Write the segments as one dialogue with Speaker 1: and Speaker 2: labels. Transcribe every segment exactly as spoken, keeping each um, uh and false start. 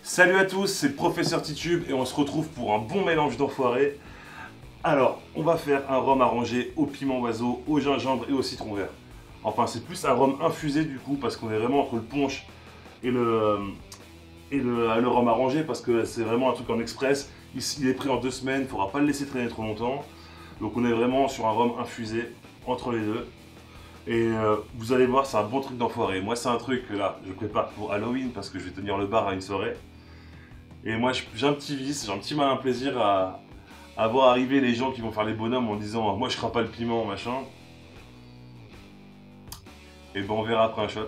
Speaker 1: Salut à tous, c'est Professeur Titube et on se retrouve pour un bon mélange d'enfoirés. Alors, on va faire un rhum arrangé au piment oiseau, au gingembre et au citron vert. Enfin, c'est plus un rhum infusé du coup, parce qu'on est vraiment entre le punch et le, et le, le rhum arrangé, parce que c'est vraiment un truc en express. Il, il est pris en deux semaines, il ne faudra pas le laisser traîner trop longtemps. Donc on est vraiment sur un rhum infusé entre les deux. Et euh, vous allez voir, c'est un bon truc d'enfoiré. Moi, c'est un truc que là, je prépare pour Halloween parce que je vais tenir le bar à une soirée. Et moi, j'ai un petit vice, j'ai un petit malin plaisir à, à voir arriver les gens qui vont faire les bonhommes en disant « Moi, je crains pas le piment, machin. » Et ben, on verra après un shot.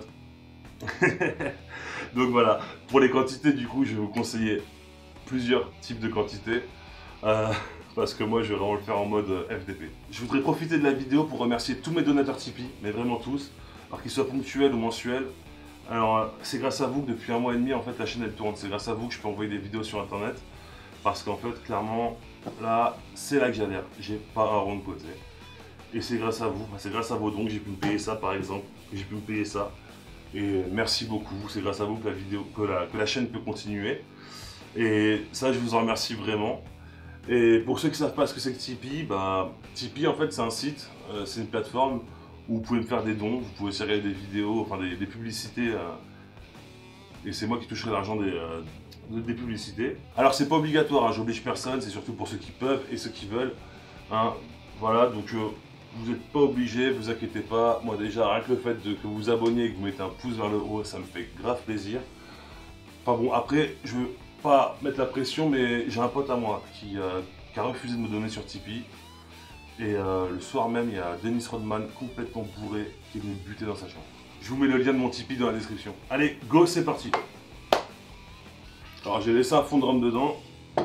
Speaker 1: Donc voilà, pour les quantités, du coup, je vais vous conseiller plusieurs types de quantités. Euh, parce que moi, je vais vraiment le faire en mode F D P. Je voudrais profiter de la vidéo pour remercier tous mes donateurs Tipeee, mais vraiment tous, alors qu'ils soient ponctuels ou mensuels. Alors, c'est grâce à vous que depuis un mois et demi, en fait, la chaîne elle tourne. C'est grâce à vous que je peux envoyer des vidéos sur internet. Parce qu'en fait, clairement, là, c'est là que j'adhère. J'ai pas un rond de côté. Et c'est grâce à vous, c'est grâce à vos dons que j'ai pu me payer ça, par exemple. Que j'ai pu me payer ça. Et merci beaucoup. C'est grâce à vous que la, vidéo, que la, que la chaîne peut continuer. Et ça, je vous en remercie vraiment. Et pour ceux qui ne savent pas ce que c'est que Tipeee, bah, Tipeee, en fait, c'est un site, euh, c'est une plateforme où vous pouvez me faire des dons, vous pouvez aussi regarder des vidéos, enfin des, des publicités, euh, et c'est moi qui toucherai l'argent des, euh, des publicités. Alors c'est pas obligatoire, hein, j'oblige personne, c'est surtout pour ceux qui peuvent et ceux qui veulent. Hein. Voilà, donc euh, vous n'êtes pas obligés, vous inquiétez pas. Moi déjà, rien que le fait de, que vous vous abonniez et que vous mettez un pouce vers le haut, ça me fait grave plaisir. Enfin bon, après, je veux pas mettre la pression, mais j'ai un pote à moi qui, euh, qui a refusé de me donner sur Tipeee. Et euh, le soir même, il y a Dennis Rodman complètement bourré qui est venu buter dans sa chambre. Je vous mets le lien de mon Tipeee dans la description. Allez, go, c'est parti. Alors j'ai laissé un fond de rhum dedans.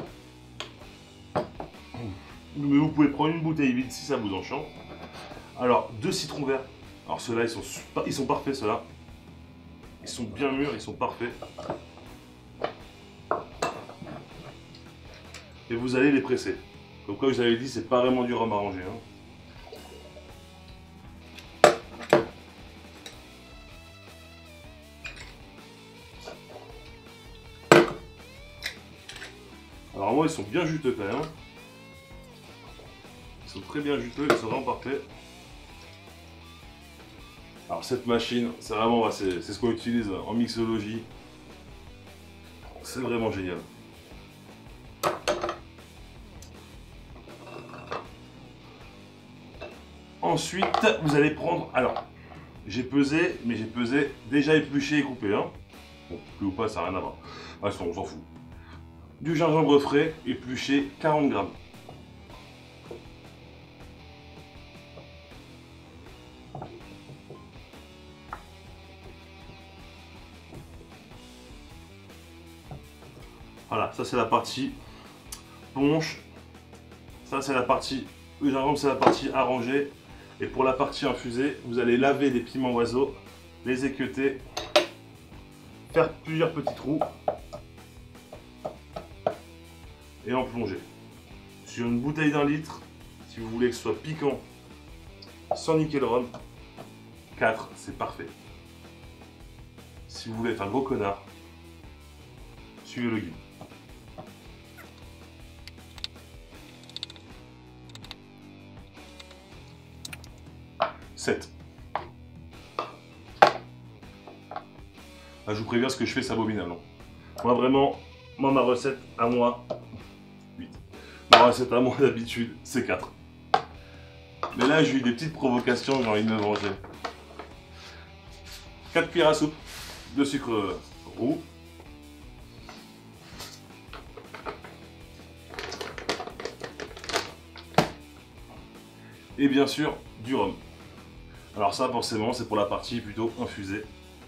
Speaker 1: Mais vous pouvez prendre une bouteille vide si ça vous enchante. Alors, deux citrons verts. Alors ceux-là, ils sont, ils sont parfaits, ceux-là. Ils sont bien mûrs, ils sont parfaits. Et vous allez les presser. Comme quoi, je vous avais dit, c'est pas vraiment du rhum arrangé. Hein. Alors moi, ils sont bien juteux quand même. Ils sont très bien juteux, ils sont vraiment parfaits. Alors cette machine, c'est vraiment, c'est ce qu'on utilise en mixologie. C'est vraiment génial. Ensuite, vous allez prendre, alors, j'ai pesé, mais j'ai pesé déjà épluché et coupé. Hein. Bon, plus ou pas, ça n'a rien à voir. Bref, on s'en fout. Du gingembre frais, épluché, quarante grammes. Voilà, ça c'est la partie punch. Ça c'est la partie, le gingembre c'est la partie arrangée. Et pour la partie infusée, vous allez laver les piments oiseaux, les équeuter, faire plusieurs petits trous et en plonger. Sur une bouteille d'un litre, si vous voulez que ce soit piquant, sans niquer le rhum, quatre, c'est parfait. Si vous voulez être un gros connard, suivez le guide. sept. Ah, je vous préviens, ce que je fais, c'est abominable. Moi, vraiment, moi, ma recette à moi, huit. Ma recette à moi, d'habitude, c'est quatre. Mais là, j'ai eu des petites provocations, j'ai envie de me venger. quatre cuillères à soupe de sucre roux. Et bien sûr, du rhum. Alors ça, forcément, c'est pour la partie plutôt infusée.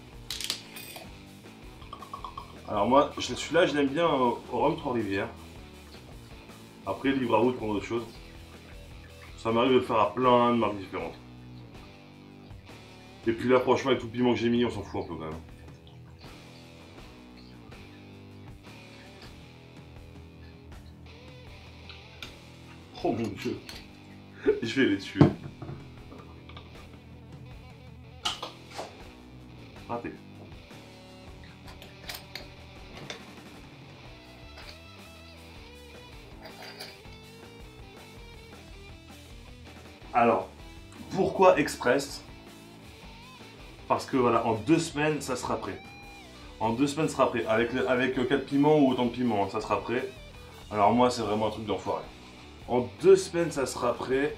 Speaker 1: Alors moi, celui-là, je l'aime bien au rhum Trois-Rivières. Après, livre à route pour d'autres choses. Ça m'arrive de le faire à plein de marques différentes. Et puis là, franchement, avec tout le piment que j'ai mis, on s'en fout un peu quand même. Oh mon dieu. Je vais les tuer. Raté. Alors, pourquoi express? Parce que voilà, en deux semaines, ça sera prêt. En deux semaines, ça sera prêt. Avec, avec quatre piments ou autant de piments, ça sera prêt. Alors moi, c'est vraiment un truc d'enfoiré. En deux semaines, ça sera prêt.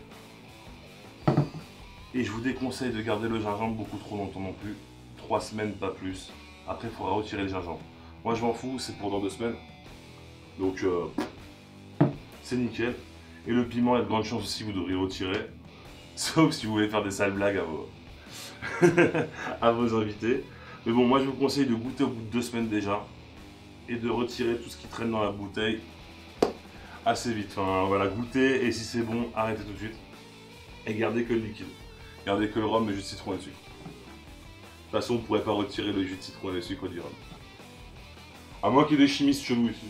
Speaker 1: Et je vous déconseille de garder le gingembre beaucoup trop longtemps non plus. Trois semaines, pas plus. Après, il faudra retirer le gingembre. Moi, je m'en fous, c'est pour dans deux semaines. Donc, euh, c'est nickel. Et le piment, il y a de grandes chances aussi, vous devriez le retirer. Sauf si vous voulez faire des sales blagues à vos, à vos invités. Mais bon, moi, je vous conseille de goûter au bout de deux semaines déjà. Et de retirer tout ce qui traîne dans la bouteille assez vite. Enfin, voilà, goûtez. Et si c'est bon, arrêtez tout de suite. Et gardez que le liquide. Gardez que le rhum, le jus de citron et le sucre. De toute façon, vous ne pourrez pas retirer le jus de citron et le sucre du rhum. À moins qu'il y ait des chimistes chelous ici.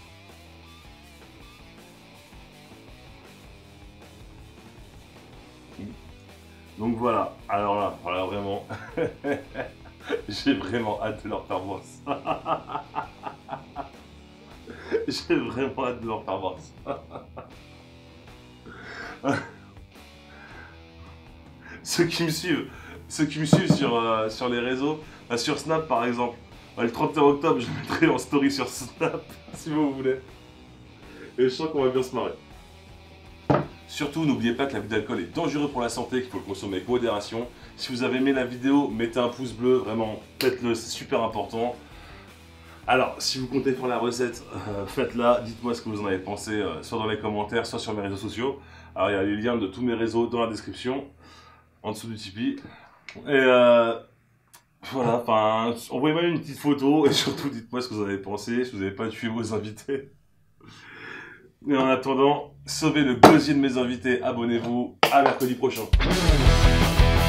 Speaker 1: Donc voilà, alors là, voilà vraiment, j'ai vraiment hâte de leur faire voir ça. J'ai vraiment hâte de leur faire voir ça. Ceux qui me suivent, ceux qui me suivent sur, euh, sur les réseaux, euh, sur Snap par exemple, euh, le trente et un octobre, je mettrai en story sur Snap, si vous voulez. Et je sens qu'on va bien se marrer. Surtout, n'oubliez pas que l'abus d'alcool est dangereux pour la santé, qu'il faut le consommer avec modération. Si vous avez aimé la vidéo, mettez un pouce bleu, vraiment, faites-le, c'est super important. Alors, si vous comptez faire la recette, euh, faites-la, dites-moi ce que vous en avez pensé, euh, soit dans les commentaires, soit sur mes réseaux sociaux. Alors, il y a les liens de tous mes réseaux dans la description, en dessous du Tipeee. Et euh, voilà, enfin, envoyez-moi une petite photo, et surtout, dites-moi ce que vous en avez pensé, si vous n'avez pas tué vos invités. Et en attendant, sauvez le gosier de mes invités, abonnez-vous, à mercredi prochain.